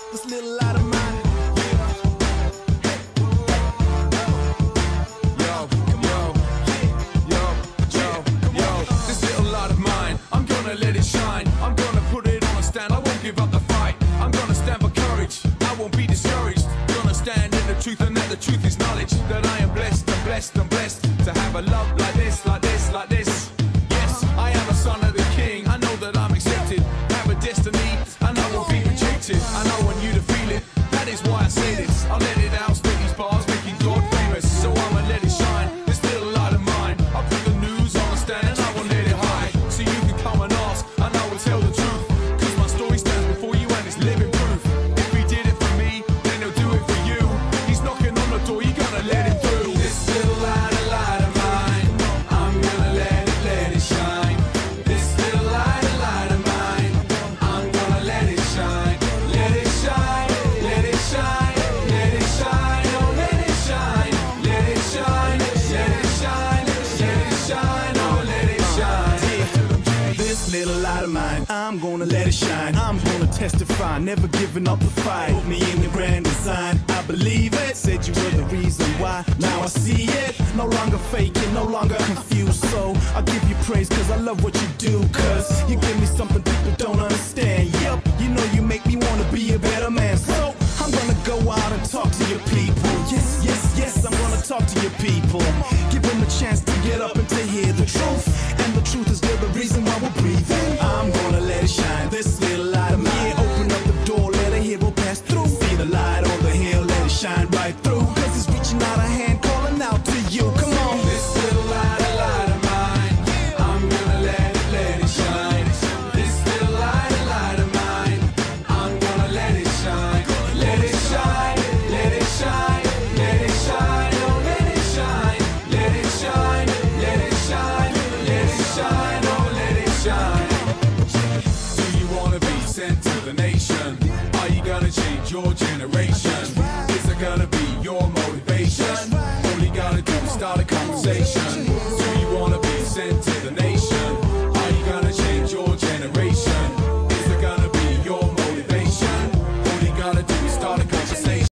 this little light of mine. Yo, yo, yo, yo, yo, this little light of mine, I'm gonna let it shine. I'm gonna put it on a stand, I won't give up the fight. I'm gonna stand for courage, I won't be discouraged. Gonna stand in the truth, and that the truth is knowledge. That I am blessed, I'm blessed, I'm blessed to have a love like this, like this, like this. Yes, I am a son of the king, I know that I'm accepted. Have a destiny, and I won't be rejected. And I want you to feel it, that is why I say this. I'll let it out, spit these bars, making God famous. So I'ma let it shine, this little light of mine. I'll put the news on the stand, and I won't let it hide. So you can come and ask, and I will tell the truth. Cause my story stands before you, and it's living proof. If he did it for me, then he'll do it for you. He's knocking on the door, you gotta let him through. This little light of mine, I'm gonna let it shine. This little light of mine, I'm gonna let it shine. Let it shine, let it shine, let it shine, oh let it shine, let it shine, let it shine, let it shine, oh let it shine. This little light of mine, I'm gonna let it shine. I'm gonna testify, never giving up the fight. Put me in the grand design, I believe it. Said you were the reason why, now I see it. No longer faking, no longer confused. So I give you praise cause I love what you do. Cause you give me something people don't understand. Yep, you know you make me want